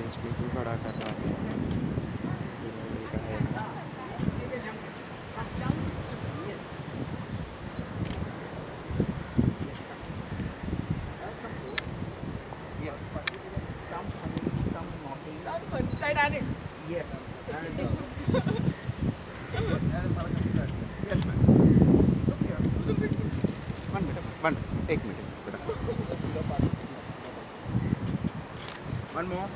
इस बिल्कुल खड़ा कर रहा है। Titanic. Yes. And one minute. Take minute. One more.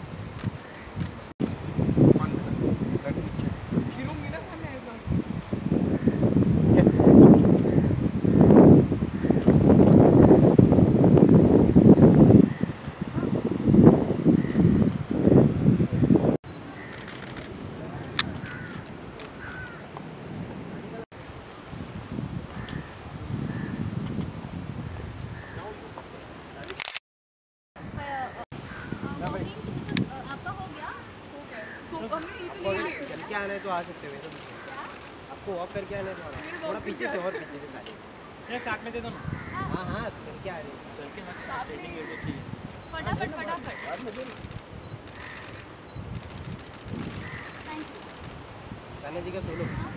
Yes. चल के आने तो आ सकते हो आपको वॉक करके आने थोड़ा पीछे से और पीछे से सारे साथ में दे दो ना। हाँ हाँ चल के आ रहे चल के मत स्टेटिंग ये तो चाहिए फटाफट फटाफट। ताना जी का सोलो